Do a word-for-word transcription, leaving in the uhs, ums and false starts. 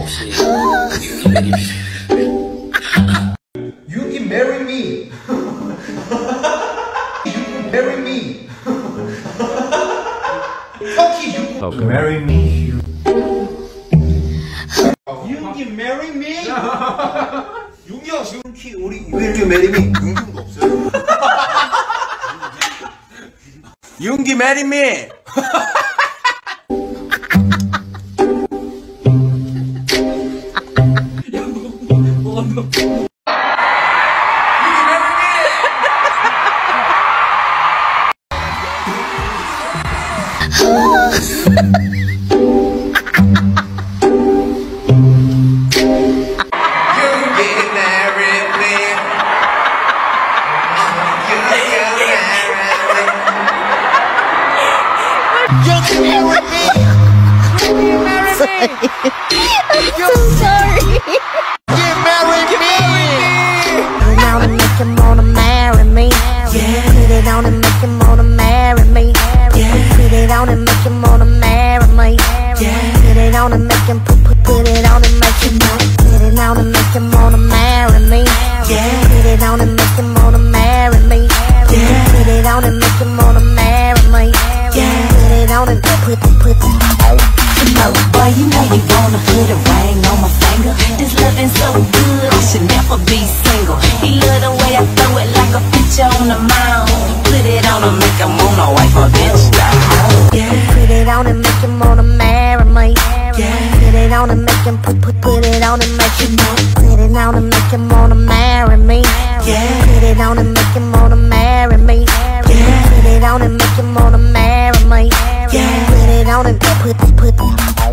혹시 유기 유기 marry me. 유기 marry me. 터키 유기 marry me. 유기 marry me. 윤기 형 지금 우리 유기 marry me. 윤기도 없어요. 윤기 marry me. I'm so sorry. You marry me. Put it on and make him wanna marry me. Yeah. Put it on and make him wanna marry me. Yeah. Put it on and make him wanna marry me. Yeah. Put it on and make him put put put it on and make him put it on and make him wanna marry me. Yeah. Put it on and make him wanna marry me. Yeah. Put it on and make him wanna marry me. Yeah. Put it on and put put put. Boy, you know you wanna put a ring on my finger. This loving so good, I should never be single. He love the way I throw it like a picture on the mound. Put it on and make him wanna wipe a bitch down. Yeah. Put it on and make him wanna marry me. Yeah. Put it on and make him put put put it on and make him put it on and make him wanna marry me. Yeah. Put it on and make him wanna marry me. Yeah. Put it on and make him wanna marry me. Yeah. Put it on and put put put.